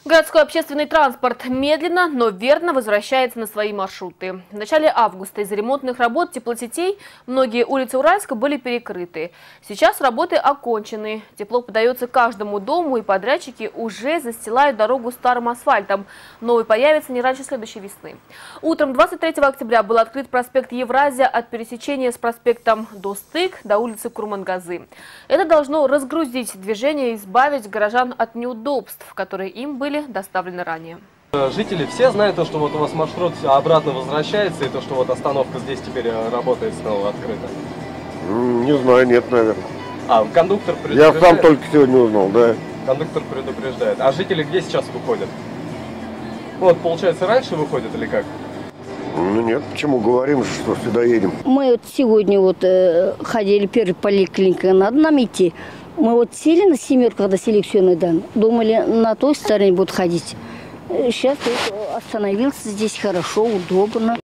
Городской общественный транспорт медленно, но верно возвращается на свои маршруты. В начале августа из-за ремонтных работ теплосетей многие улицы Уральска были перекрыты. Сейчас работы окончены. Тепло подается каждому дому, и подрядчики уже застилают дорогу старым асфальтом. Новый появится не раньше следующей весны. Утром 23 октября был открыт проспект Евразия от пересечения с проспектом Достык до улицы Курмангазы. Это должно разгрузить движение и избавить горожан от неудобств, которые им были доставлены ранее. Жители все знают то, что вот у вас маршрут обратно возвращается, и то, что вот остановка здесь теперь работает снова открыта? Не знаю, нет, наверное. Кондуктор предупреждает? Я сам только сегодня узнал, да. Кондуктор предупреждает. А жители где сейчас выходят? Вот, получается, раньше выходят или как? Ну нет, почему говорим, что сюда едем? Мы вот сегодня ходили первой поликлиникой, надо нам идти. Мы вот сели на семерку, когда селекционный дан, думали, на той стороне будут ходить. Сейчас остановился здесь хорошо, удобно.